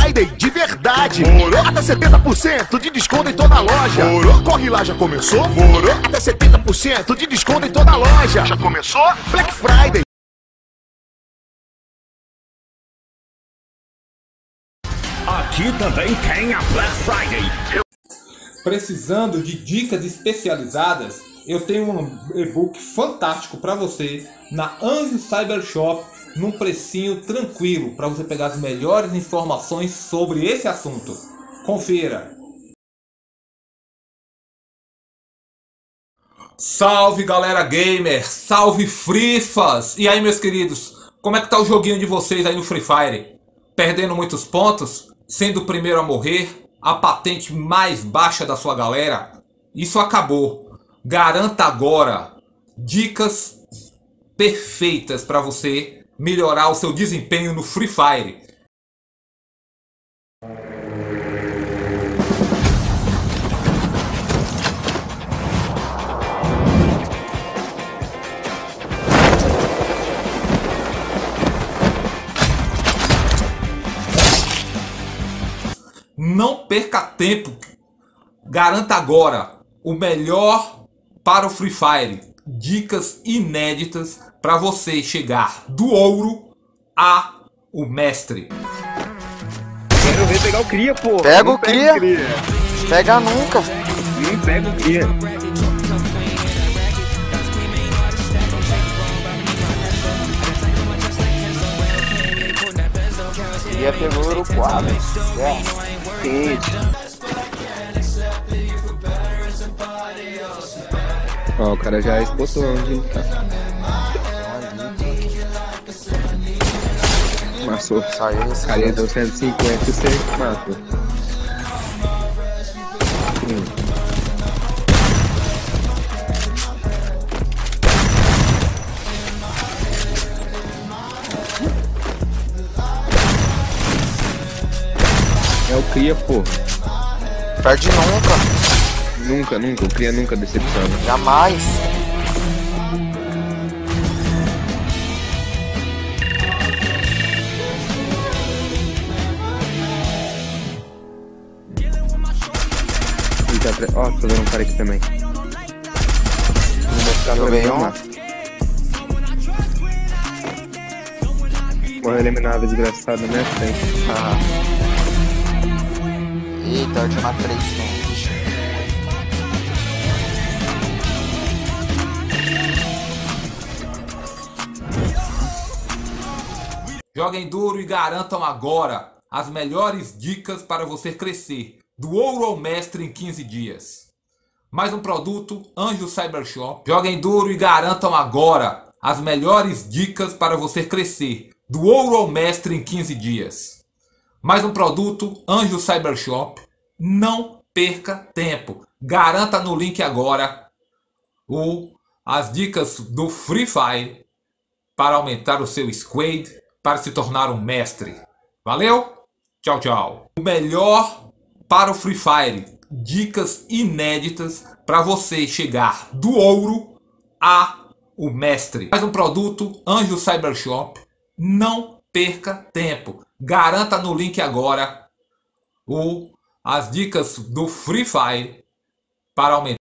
Friday de verdade. Morou? Até 70% de desconto em toda a loja. Morou? Corre lá, já começou? Morou? Até 70% de desconto em toda a loja. Já começou? Black Friday. Aqui também tem a Black Friday. Precisando de dicas especializadas? Eu tenho um e-book fantástico para você na Anjo Cyber Shop, num precinho tranquilo, para você pegar as melhores informações sobre esse assunto. Confira! Salve galera gamer! Salve frifas! E aí meus queridos, como é que tá o joguinho de vocês aí no Free Fire? Perdendo muitos pontos? Sendo o primeiro a morrer? A patente mais baixa da sua galera? Isso acabou! Garanta agora dicas perfeitas para você melhorar o seu desempenho no Free Fire. Não perca tempo. Garanta agora o melhor para o Free Fire. Dicas inéditas para você chegar do ouro a o mestre. Quero ver pegar o cria, pô. Pega o cria. Pega nunca. Não pega o cria. Cria pegou o ouro 4. Ó, o cara já expostou onde ele tá. Massou. Saiu esse Carinha deu 150 e você matou. É o cria, pô. Perde nunca. Nunca, o cria nunca decepciona. Jamais. Ó, tô vendo um cara aqui também. Não vou ficar Joguei no um. Morreu eliminado, desgraçado, né? Eita, última 3 pontos. Joguem duro e garantam agora as melhores dicas para você crescer do ouro ao mestre em 15 dias. Mais um produto Anjo Cyber Shop. Joguem duro e garantam agora as melhores dicas para você crescer do ouro ao mestre em 15 dias. Mais um produto Anjo Cyber Shop. Não perca tempo. Garanta no link agora as dicas do Free Fire para aumentar o seu squad, para se tornar um mestre. Valeu? Tchau, tchau. O melhor para o Free Fire. Dicas inéditas para você chegar do ouro a o mestre. Mais um produto Anjo Cyber Shop. Não perca tempo. Garanta no link agora as dicas do Free Fire para aumentar